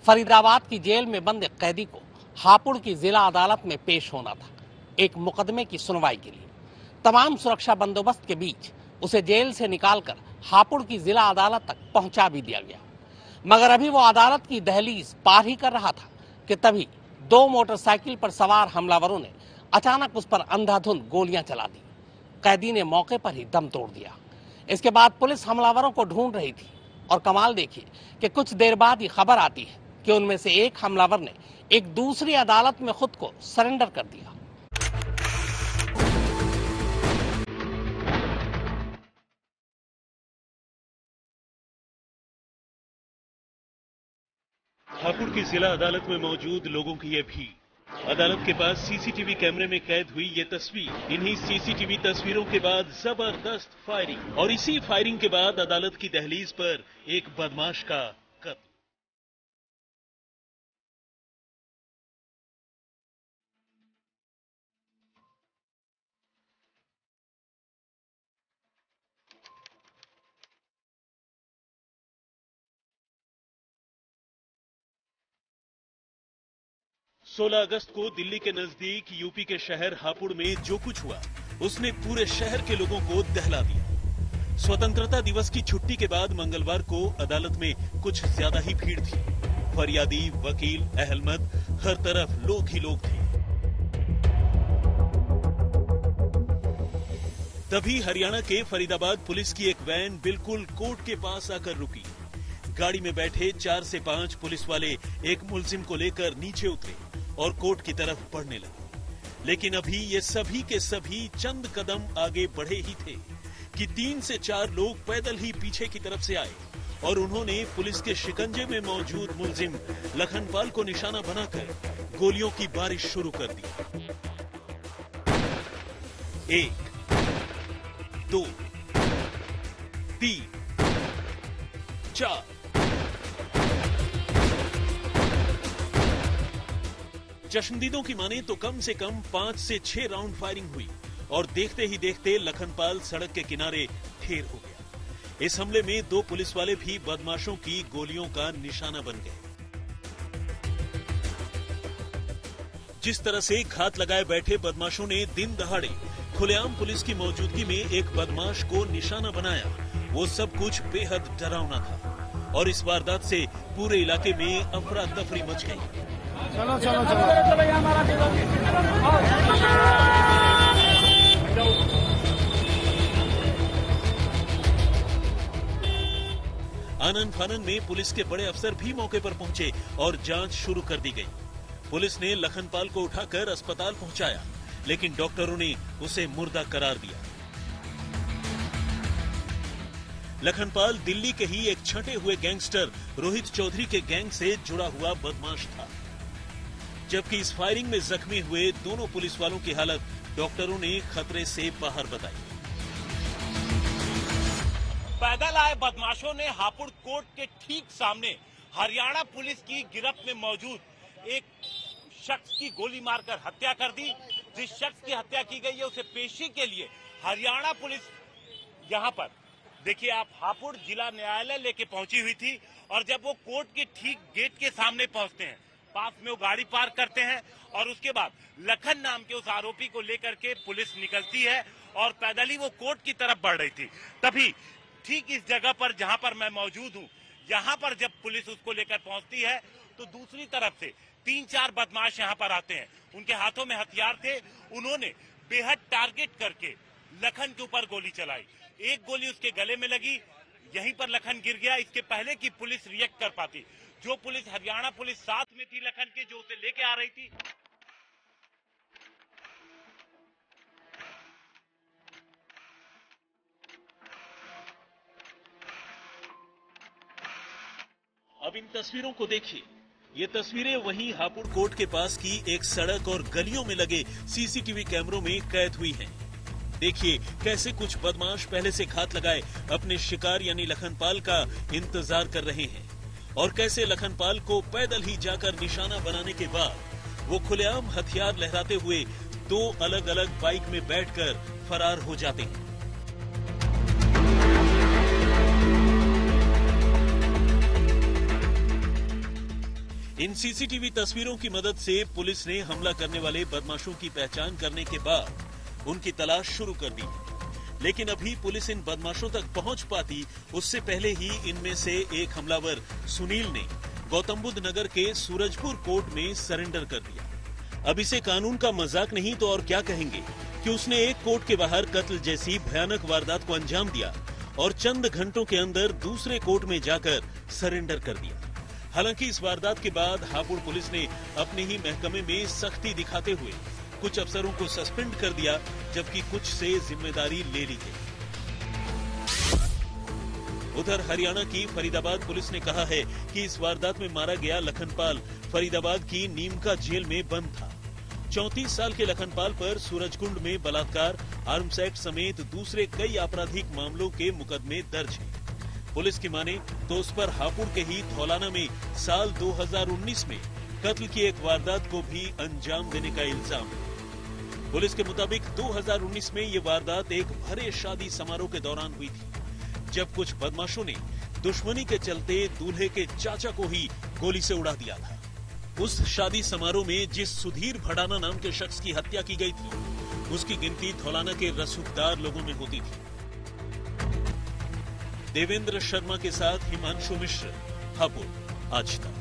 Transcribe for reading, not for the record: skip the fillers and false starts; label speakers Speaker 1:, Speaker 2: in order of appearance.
Speaker 1: फरीदाबाद की जेल में बंद एक कैदी को हापुड़ की जिला अदालत में पेश होना था एक मुकदमे की सुनवाई के लिए। तमाम सुरक्षा बंदोबस्त के बीच उसे जेल से निकालकर हापुड़ की जिला अदालत तक पहुंचा भी दिया गया, मगर अभी वो अदालत की दहलीज पार ही कर रहा था कि तभी दो मोटरसाइकिल पर सवार हमलावरों ने अचानक उस पर अंधाधुंध गोलियां चला दी। कैदी ने मौके पर ही दम तोड़ दिया। इसके बाद पुलिस हमलावरों को ढूंढ रही थी और कमाल देखिए कि कुछ देर बाद ही खबर आती है कि उनमें से एक हमलावर ने एक दूसरी अदालत में खुद को सरेंडर कर दिया।
Speaker 2: हापुड़ की जिला अदालत में मौजूद लोगों की ये भीड़। अदालत के पास सीसीटीवी कैमरे में कैद हुई ये तस्वीर। इन्हीं सीसीटीवी तस्वीरों के बाद जबरदस्त फायरिंग और इसी फायरिंग के बाद अदालत की दहलीज पर एक बदमाश का कत्ल। 16 अगस्त को दिल्ली के नजदीक यूपी के शहर हापुड़ में जो कुछ हुआ उसने पूरे शहर के लोगों को दहला दिया। स्वतंत्रता दिवस की छुट्टी के बाद मंगलवार को अदालत में कुछ ज्यादा ही भीड़ थी। फरियादी, वकील, अहलमद, हर तरफ लोग ही लोग थे। तभी हरियाणा के फरीदाबाद पुलिस की एक वैन बिल्कुल कोर्ट के पास आकर रुकी। गाड़ी में बैठे 4 से 5 पुलिस वाले एक मुलजिम को लेकर नीचे उतरे और कोर्ट की तरफ बढ़ने लगे। लेकिन अभी ये सभी के सभी चंद कदम आगे बढ़े ही थे कि 3 से 4 लोग पैदल ही पीछे की तरफ से आए और उन्होंने पुलिस के शिकंजे में मौजूद मुलजिम लखनपाल को निशाना बनाकर गोलियों की बारिश शुरू कर दी। 1, 2, 3, 4। चश्मदीदों की माने तो कम से कम 5 से 6 राउंड फायरिंग हुई और देखते ही देखते लखनपाल सड़क के किनारे ढेर हो गया। इस हमले में 2 पुलिस वाले भी बदमाशों की गोलियों का निशाना बन गए। जिस तरह से घात लगाए बैठे बदमाशों ने दिन दहाड़े खुलेआम पुलिस की मौजूदगी में एक बदमाश को निशाना बनाया, वो सब कुछ बेहद डरावना था और इस वारदात से पूरे इलाके में अफरा तफरी मच गई।
Speaker 3: चलो चलो चलो
Speaker 2: आनन फानन में पुलिस के बड़े अफसर भी मौके पर पहुंचे और जांच शुरू कर दी गई। पुलिस ने लखनपाल को उठाकर अस्पताल पहुंचाया, लेकिन डॉक्टरों ने उसे मुर्दा करार दिया। लखनपाल दिल्ली के ही एक छंटे हुए गैंगस्टर रोहित चौधरी के गैंग से जुड़ा हुआ बदमाश था। जबकि इस फायरिंग में जख्मी हुए दोनों पुलिस वालों की हालत डॉक्टरों ने खतरे से बाहर बताई।
Speaker 4: पैदल आए बदमाशों ने हापुड़ कोर्ट के ठीक सामने हरियाणा पुलिस की गिरफ्त में मौजूद एक शख्स की गोली मारकर हत्या कर दी। जिस शख्स की हत्या की गई है उसे पेशी के लिए हरियाणा पुलिस यहाँ पर देखिए आप हापुड़ जिला न्यायालय लेके पहुंची हुई थी और जब वो कोर्ट के ठीक गेट के सामने पहुंचते हैं, पास में वो गाड़ी पार्क करते हैं और उसके बाद लखन नाम के उस आरोपी को लेकर के पुलिस निकलती है और पैदल ही वो कोर्ट की तरफ बढ़ रही थी। तभी ठीक इस जगह पर जहां पर मैं मौजूद हूं, यहां पर जब पुलिस उसको लेकर पहुंचती है तो दूसरी तरफ से 3-4 बदमाश यहां पर आते हैं। उनके हाथों में हथियार थे। उन्होंने बेहद टारगेट करके लखन के ऊपर गोली चलाई। एक गोली उसके गले में लगी, यहीं पर लखन गिर गया। इसके पहले कि पुलिस रिएक्ट कर पाती, जो पुलिस हरियाणा पुलिस साथ में थी लखन के, जो उसे लेके आ रही थी,
Speaker 2: अब इन तस्वीरों को देखिए। ये तस्वीरें वहीं हापुड़ कोर्ट के पास की एक सड़क और गलियों में लगे सीसीटीवी कैमरों में कैद हुई हैं। देखिए कैसे कुछ बदमाश पहले से घात लगाए अपने शिकार यानी लखनपाल का इंतजार कर रहे हैं और कैसे लखनपाल को पैदल ही जाकर निशाना बनाने के बाद वो खुलेआम हथियार लहराते हुए 2 अलग अलग बाइक में बैठकर फरार हो जाते हैं। इन सीसीटीवी तस्वीरों की मदद से पुलिस ने हमला करने वाले बदमाशों की पहचान करने के बाद उनकी तलाश शुरू कर दी। लेकिन अभी पुलिस इन बदमाशों तक पहुंच पाती उससे पहले ही इनमें से एक हमलावर सुनील ने गौतम बुद्ध नगर के सूरजपुर कोर्ट में सरेंडर कर दिया। अब इसे कानून का मजाक नहीं तो और क्या कहेंगे कि उसने एक कोर्ट के बाहर कत्ल जैसी भयानक वारदात को अंजाम दिया और चंद घंटों के अंदर दूसरे कोर्ट में जाकर सरेंडर कर दिया। हालांकि इस वारदात के बाद हापुड़ पुलिस ने अपने ही महकमे में सख्ती दिखाते हुए कुछ अफसरों को सस्पेंड कर दिया, जबकि कुछ से जिम्मेदारी ले ली गई। उधर हरियाणा की फरीदाबाद पुलिस ने कहा है कि इस वारदात में मारा गया लखनपाल फरीदाबाद की नीमका जेल में बंद था। 34 साल के लखनपाल पर सूरजकुंड में बलात्कार, आर्म्स एक्ट समेत दूसरे कई आपराधिक मामलों के मुकदमे दर्ज हैं। पुलिस की माने तो उस पर हापुड़ के ही धौलाना में साल 2019 में कत्ल की एक वारदात को भी अंजाम देने का इल्जाम है। पुलिस के मुताबिक 2019 में ये वारदात एक भरे शादी समारोह के दौरान हुई थी, जब कुछ बदमाशों ने दुश्मनी के चलते दूल्हे के चाचा को ही गोली से उड़ा दिया था। उस शादी समारोह में जिस सुधीर भड़ाना नाम के शख्स की हत्या की गई थी, उसकी गिनती धौलाना के रसूखदार लोगों में होती थी। देवेंद्र शर्मा के साथ हिमांशु मिश्र, हापुड़, आज तक।